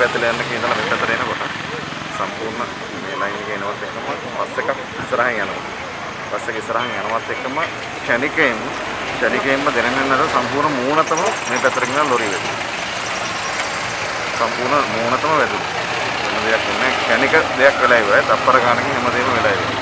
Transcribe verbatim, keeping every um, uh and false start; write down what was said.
පැත්තට යන්න කියලා මේ පැත්තට එනකොට සම්පූර්ණ මේ ලයින් එක එනවත් එක්කම බස් එකක් ඉස්සරහින් යනවා. බස් එක ඉස්සරහින් යනවත් එක්කම ක්ෂණිකයෙන්ම ක්ෂණිකයෙන්ම දැනෙන්නට සම්පූර්ණ මූණතම මේ පැත්තට ගෙන ලොරි වෙනවා. සම්පූර්ණ මූණතම වැදුණා. වෙන දෙයක් නෑ. ක්ෂණික දෙයක් වෙලා ඉවරයි. තප්පර ගානකින් හැමදේම වෙලා ඉවරයි.